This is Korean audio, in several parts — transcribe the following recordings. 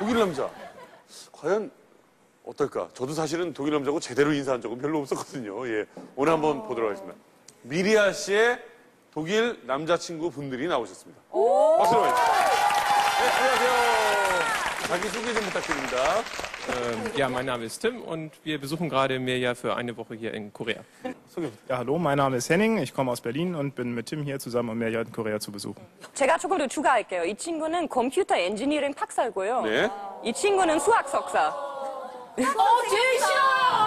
독일 남자. 과연 어떨까? 저도 사실은 독일 남자고 제대로 인사한 적은 별로 없었거든요. 예. 오늘 한번 보도록 하겠습니다. 미리아 씨의 독일 남자친구 분들이 나오셨습니다. 박수로 해주세요. 네, 안녕하세요. 자기소개 좀 부탁드립니다. Ja, mein Name ist Tim und wir besuchen gerade Mirja für eine Woche hier in Korea. Ja, hallo, mein Name ist Henning, ich komme aus Berlin und bin mit Tim hier zusammen, um Mirja in Korea zu besuchen. 제가 조금 더 추가할게요. 이 친구는 컴퓨터 엔지니어링 박사고요. 네. 이 친구는 수학 석사. 제일 싫어!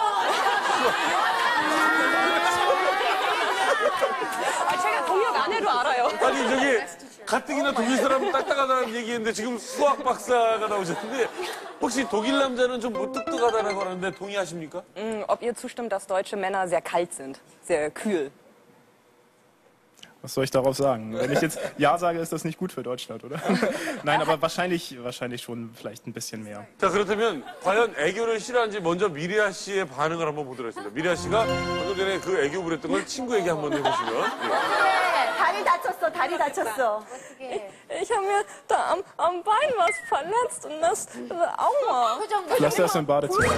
제가 동역 안 해도 알아요. 아니, 저기, 가뜩이나 독일 사람 딱딱하다는 얘기했는데 지금 수학 박사가 나오셨는데 혹시 독일 남자는 좀 무뚝뚝하다고 하는데 동의하십니까? Ob ihr zustimmt, dass deutsche Männer sehr kalt sind, sehr kühl. Was soll ich darauf sagen? Wenn ich jetzt Ja sage, ist das nicht gut für Deutschland, oder? Nein, aber wahrscheinlich schon vielleicht ein bisschen mehr. 자, 그렇다면 과연 애교를 싫어하는지 먼저 미리아 씨의 반응을 한번 보도록 하겠습니다. 미리아 씨가 방금 전에 그 애교 부렸던 걸 친구에게 한번 해보시면. 예. 다리 다쳤어, 다리 다쳤어. Ich habe mir da am Bein was verletzt und das, aua. Lass das im Badezimmer.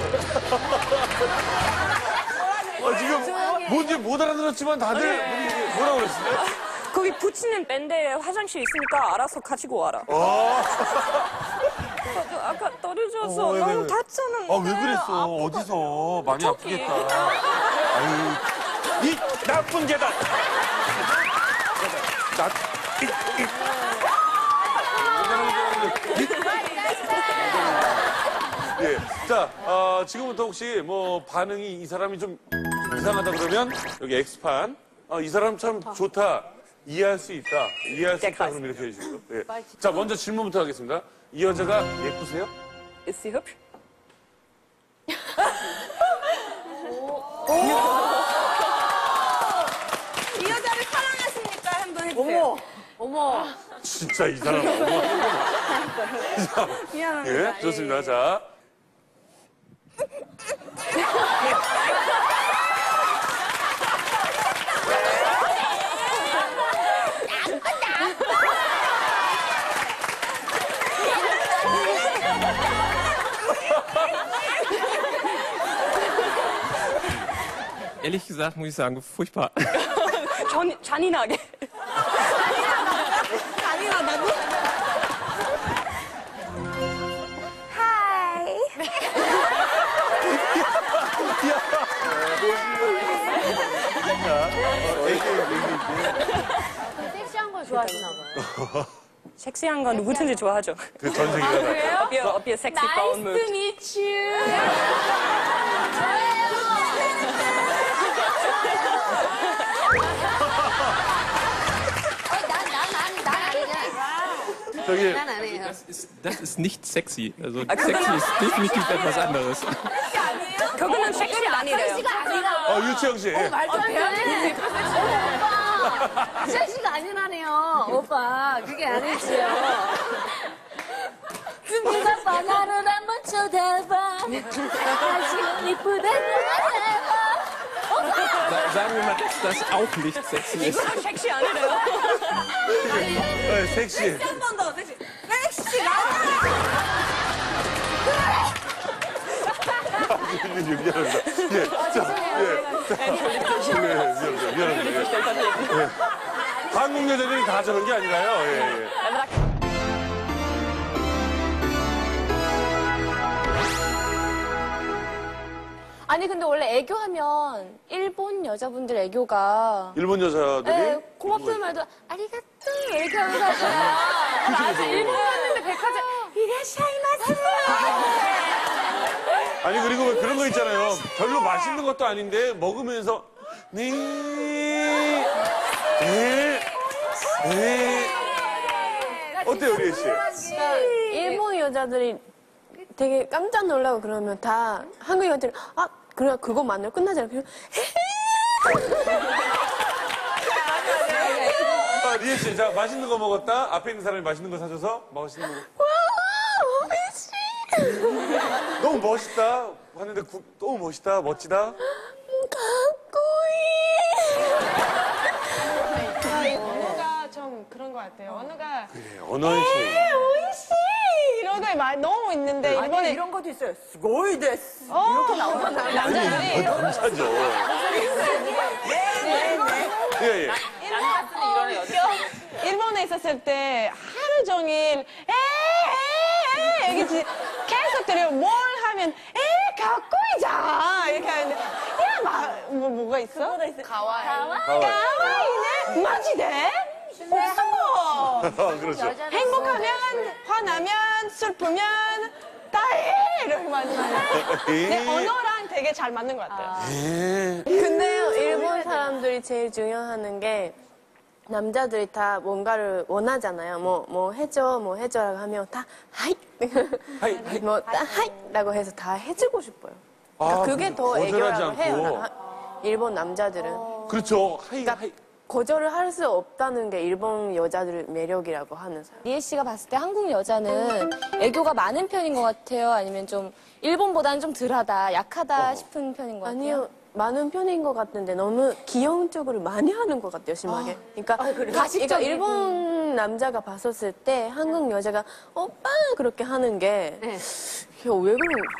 지금 뭔지 못 알아들었지만 다들 뭐라고 그랬어요? 거기 붙이는 밴드에 화장실 있으니까 알아서 가지고 와라. 저도 아까 떨어져서 너무 다쳤는데. 아, 왜 그랬어? 어디서? 많이 아프겠다. 아유, 이 나쁜 개다! 예. 자, 지금부터 혹시 뭐 반응이 이 사람이 좀 이상하다 그러면 여기 X판. 이 사람 참 좋다. 이해할 수 있다. 이해할 수 있다. 그럼 이렇게 해주시고요. 예. 자, 먼저 질문부터 하겠습니다. 이 여자가 예쁘세요? Ist sie hübsch? 이 여자를 사랑하십니까? 한번 해주세요. 어머. 진짜 이 사람 너무 미안합니다. 예, 좋습니다. 자. Ehrlich gesagt muss ich sagen, furchtbar. 잔인하게. 잔인하다고? 하이. 섹시한 걸 좋아하시나 봐요. 섹시한 건 누구든지 좋아하죠. 그 전 세계가 다. Ob ihr sexy Frauen mögt. meet you. 저기, Das ist nicht sexy. Also sexy ist definitiv etwas anderes. 그거는 섹시 아니래요. 유채영 씨. 말도 안 돼. 오빠. 섹시가 아니라네요. 오빠. 그게 아니지요. 네가 바다를 한번 쳐다봐. 다시 이쁘다는 해봐. Sagen wir mal, dass das auch nicht sexy ist. 이거는 섹시 아니래요. 섹시. 한 번 더. 섹시. 미안합니다. 예, 자, 미안합니다. 예. 한국 여자들이 다 저런 게 아니라요. 예. 아니 근데 원래 애교하면 일본 여자분들 애교가 일본 여자들이 네, 고맙다는 말도 아리가또 이렇게 하면서 하잖아요. 맞아. 일본 갔는데 백화점 이라샤이마스. 아니 그리고 왜 그런 거 있잖아요. 별로 맛있는 것도 아닌데 먹으면서 어때요, 리에 씨? 일본 여자들이 되게 깜짝 놀라고 그러면 다 한국 여자들이 아 그래 그것만으로 끝나잖아요. 그냥 리에 씨, 자 맛있는 거 먹었다. 앞에 있는 사람이 맛있는 거 사줘서 맛있는 거. 너무 멋있다. 하는데 너무 멋있다, 멋지다. 언어가 좀 그런 것 같아요. 언어가 그래, 언어의 차이. 오이시 이런 거에 많이 너무 있는데 아니, 일본에 이런 것도 있어요. 스고이 데스. 이렇게 나오잖아요. 남자들이 남자죠. 예, 예. 일본에 있었을 때 하루 종일 여기 계속 들려 뭘 하면 가꾸이자 이렇게 하는데 뭐가 있어? 가와이네? 마지대? 없어. 그렇죠. 행복하면 화나면 슬프면 다해 이렇게 많이 내 언어랑 되게 잘 맞는 것 같아요. 근데요, 일본 사람들이 제일 중요하는 게 남자들이 다 뭔가를 원하잖아요. 뭐 해줘라고 하면 다 하이. 하이, 하이. 하이라고 해서 다 해주고 싶어요. 아, 그게 더 거절하지 애교라고 않고. 해요. 일본 남자들은. 그렇죠. 하이, 그러니까 하이. 거절을 할 수 없다는 게 일본 여자들의 매력이라고 하는 사람. 리에 씨가 봤을 때 한국 여자는 애교가 많은 편인 것 같아요? 아니면 좀 일본보다는 좀 덜하다, 약하다 싶은 편인 것 같아요? 아니요. 많은 편인 것 같은데 너무 귀여운 쪽으를 많이 하는 것 같아요, 심하게. 그러니까 일본 남자가 봤었을 때 한국 여자가 오빠 그렇게 하는 게 왜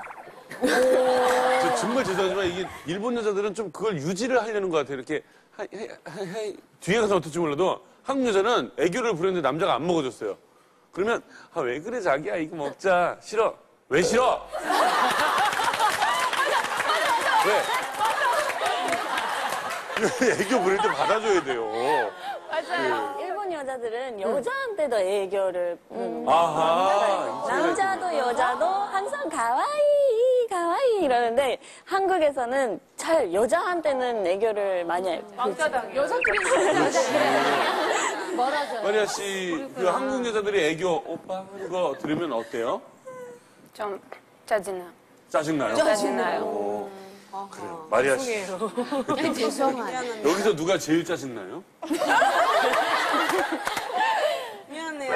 그런 저 정말 죄송하지만 이게 일본 여자들은 좀 그걸 유지를 하려는 것 같아요. 이렇게 하이 뒤에 가서 어떨지 몰라도 한국 여자는 애교를 부렸는데 남자가 안 먹어줬어요. 그러면 왜 그래 자기야 이거 먹자. 싫어. 왜 싫어? 왜? 애교 부릴 때 받아줘야 돼요. 맞아요. 일본 여자들은 여자한테도 애교를 부르는 아하. 남자도 여자도 항상 가와이 가와이 이러는데 한국에서는 잘 여자한테는 애교를 많이 해요. 마리아 씨, 그 한국 여자들이 애교 오빠 하는 거 들으면 어때요? 좀 짜증나. 짜증나요? 짜증나요. 그래요. 마리아 씨. 죄송해요. 여기서 누가 제일 짜증나요? 미안해요.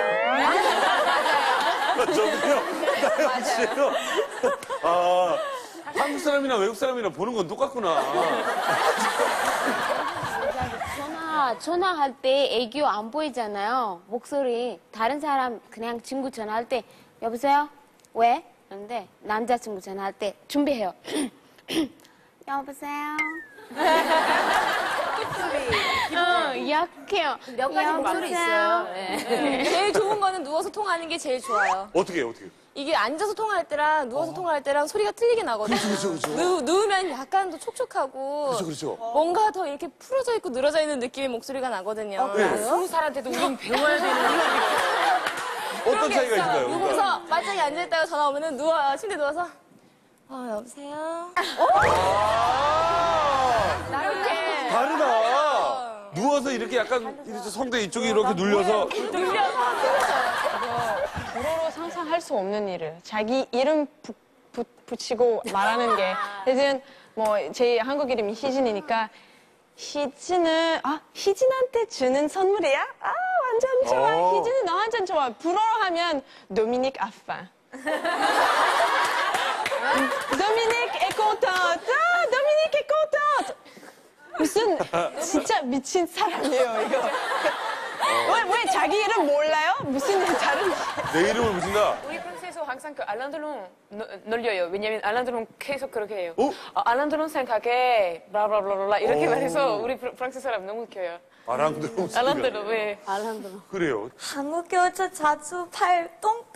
저도요. 나연 씨요. 아, 한국 사람이나 외국 사람이나 보는 건 똑같구나. 전화할 때 애교 안 보이잖아요. 목소리. 다른 사람 그냥 친구 전화할 때 여보세요? 왜? 그런데 남자친구 전화할 때 준비해요. 여보세요? 약해요. 몇 가지 목소리 있어요. 제일 좋은 거는 누워서 통화하는 게 제일 좋아요. 어떻게 해요, 어떻게 해요? 이게 앉아서 통화할 때랑 누워서 통화할 때랑 소리가 틀리게 나거든요. 그렇죠. 누우면 약간 더 촉촉하고 그렇죠. 뭔가 더 이렇게 풀어져 있고 늘어져 있는 느낌의 목소리가 나거든요. 네. 20살한테도 우린 배워야 되는 어떤 차이가 있을까요? 그러니까? 그래서 말짱히 앉아있다가 전화 오면은 침대에 누워서 여보세요? 이렇게 다르다. 누워서 이렇게 약간 이렇게 성대 이쪽에 이렇게 눌려서. 불어로 상상할 수 없는 일을 자기 이름 붙이고 말하는 게 대신 제 한국 이름이 희진이니까 희진한테 주는 선물이야? 완전 좋아. 희진은 너 완전 좋아. 불어로 하면 도미닉 아빠. 도미닉 에코터. 도미닉 에코터. 무슨 진짜 미친 사람이에요 이거. 왜 자기 이름 몰라요? 무슨 다른 내 이름을 붙인다. 우리 프랑스에서 항상 그 알란드롱 놀려요. 왜냐면 알란드롱 계속 그렇게 해요. 어? 알란드롱 생각해 블라블라블라 이렇게 말해서 우리 프랑스 사람 너무 웃겨요. 알란드롱. 알란드롱 왜? 그래요. 한국 여자 자주 팔 똥똥